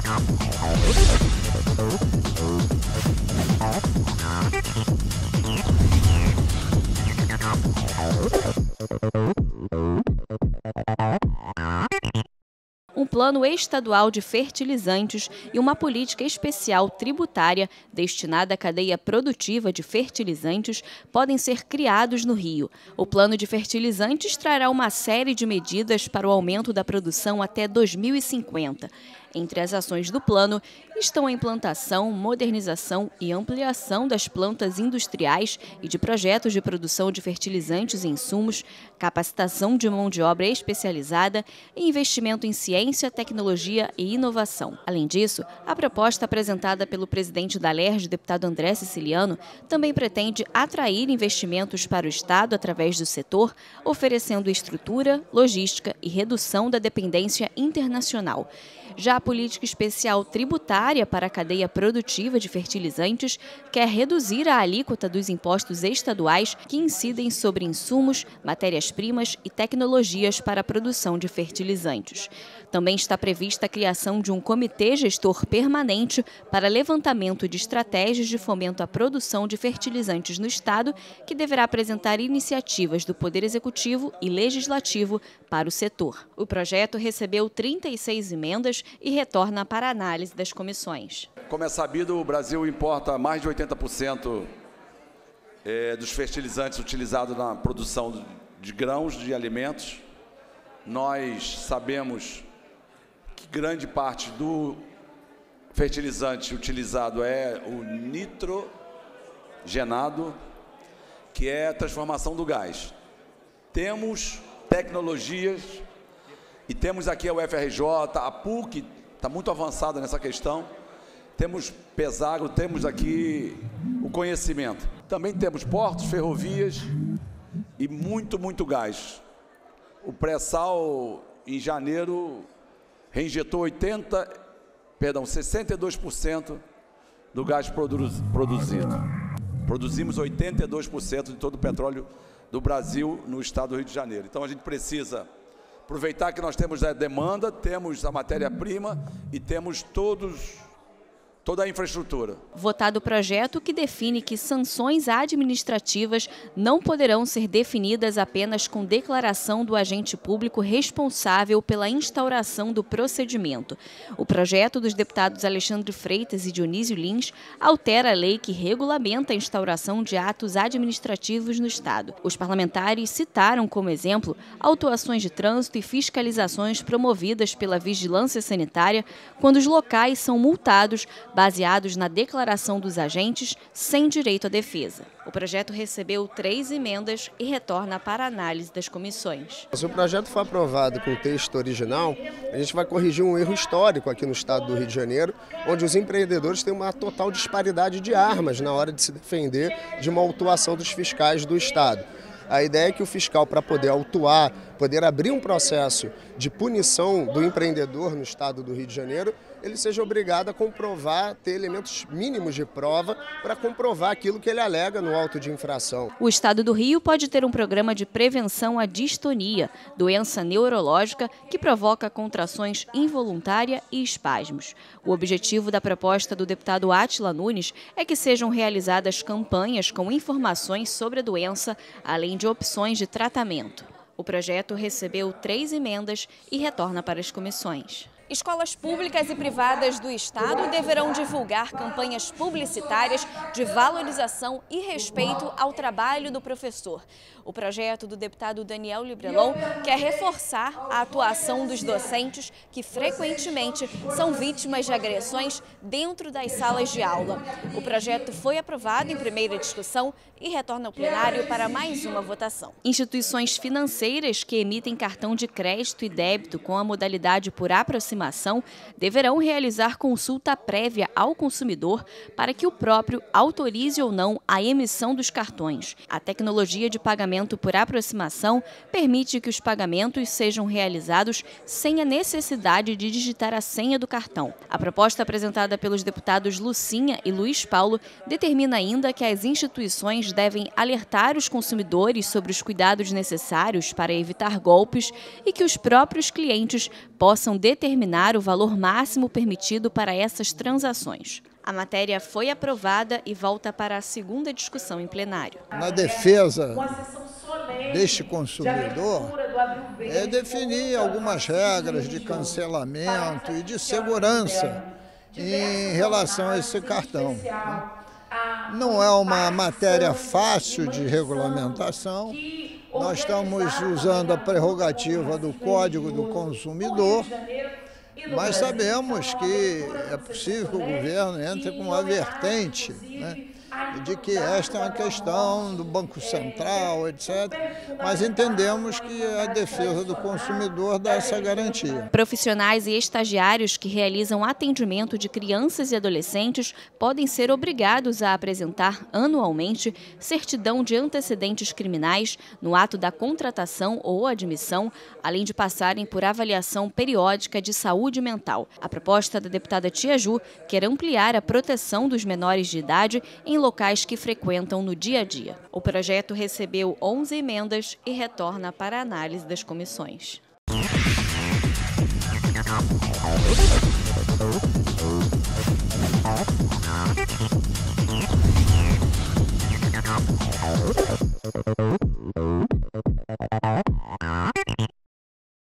Um plano estadual de fertilizantes e uma política especial tributária destinada à cadeia produtiva de fertilizantes podem ser criados no Rio. O plano de fertilizantes trará uma série de medidas para o aumento da produção até 2050. Entre as ações do plano estão a implantação, modernização e ampliação das plantas industriais e de projetos de produção de fertilizantes e insumos, capacitação de mão de obra especializada e investimento em ciência, tecnologia e inovação. Além disso, a proposta apresentada pelo presidente da Alerj, deputado André Siciliano, também pretende atrair investimentos para o Estado através do setor, oferecendo estrutura, logística e redução da dependência internacional. Já a política especial tributária para a cadeia produtiva de fertilizantes quer reduzir a alíquota dos impostos estaduais que incidem sobre insumos, matérias-primas e tecnologias para a produção de fertilizantes. Também está prevista a criação de um comitê gestor permanente para levantamento de estratégias de fomento à produção de fertilizantes no Estado, que deverá apresentar iniciativas do Poder Executivo e Legislativo para o setor. O projeto recebeu 36 emendas e retorna para a análise das comissões. Como é sabido, o Brasil importa mais de 80% dos fertilizantes utilizados na produção de grãos, de alimentos. Nós sabemos que grande parte do fertilizante utilizado é o nitrogenado, que é a transformação do gás. Temos tecnologias e temos aqui a UFRJ, a PUC está muito avançada nessa questão. Temos Pesagro, temos aqui o conhecimento. Também temos portos, ferrovias e muito gás. O pré-sal, em janeiro, reinjetou 62% do gás produzido. Produzimos 82% de todo o petróleo do Brasil no estado do Rio de Janeiro. Então a gente precisa aproveitar que nós temos a demanda, temos a matéria-prima e temos toda a infraestrutura. Votado o projeto que define que sanções administrativas não poderão ser definidas apenas com declaração do agente público responsável pela instauração do procedimento. O projeto dos deputados Alexandre Freitas e Dionísio Lins altera a lei que regulamenta a instauração de atos administrativos no Estado. Os parlamentares citaram como exemplo autuações de trânsito e fiscalizações promovidas pela Vigilância Sanitária quando os locais são multados baseados na declaração dos agentes sem direito à defesa. O projeto recebeu 3 emendas e retorna para a análise das comissões. Se o projeto for aprovado com o texto original, a gente vai corrigir um erro histórico aqui no estado do Rio de Janeiro, onde os empreendedores têm uma total disparidade de armas na hora de se defender de uma autuação dos fiscais do estado. A ideia é que o fiscal, para poder autuar, poder abrir um processo de punição do empreendedor no estado do Rio de Janeiro, ele seja obrigado a comprovar, ter elementos mínimos de prova para comprovar aquilo que ele alega no auto de infração. O estado do Rio pode ter um programa de prevenção à distonia, doença neurológica que provoca contrações involuntárias e espasmos. O objetivo da proposta do deputado Átila Nunes é que sejam realizadas campanhas com informações sobre a doença, além de opções de tratamento. O projeto recebeu 3 emendas e retorna para as comissões. Escolas públicas e privadas do Estado deverão divulgar campanhas publicitárias de valorização e respeito ao trabalho do professor. O projeto do deputado Daniel Librelon quer reforçar a atuação dos docentes que frequentemente são vítimas de agressões dentro das salas de aula. O projeto foi aprovado em primeira discussão e retorna ao plenário para mais uma votação. Instituições financeiras que emitem cartão de crédito e débito com a modalidade por aproximação deverão realizar consulta prévia ao consumidor para que o próprio autorize ou não a emissão dos cartões. A tecnologia de pagamento por aproximação permite que os pagamentos sejam realizados sem a necessidade de digitar a senha do cartão. A proposta apresentada pelos deputados Lucinha e Luiz Paulo determina ainda que as instituições devem alertar os consumidores sobre os cuidados necessários para evitar golpes e que os próprios clientes possam determinar determinar o valor máximo permitido para essas transações. A matéria foi aprovada e volta para a segunda discussão em plenário. Na defesa deste consumidor, é definir algumas regras de cancelamento e de segurança em relação a esse cartão. Não é uma matéria fácil de regulamentação. Nós estamos usando a prerrogativa do Código do Consumidor, mas sabemos que é possível que o governo entre com uma vertente, né, de que esta é uma questão do Banco Central, etc. Mas entendemos que a defesa do consumidor dá essa garantia. Profissionais e estagiários que realizam atendimento de crianças e adolescentes podem ser obrigados a apresentar anualmente certidão de antecedentes criminais no ato da contratação ou admissão, além de passarem por avaliação periódica de saúde mental. A proposta da deputada Tia Ju quer ampliar a proteção dos menores de idade em locais que frequentam no dia a dia. O projeto recebeu 11 emendas e retorna para a análise das comissões.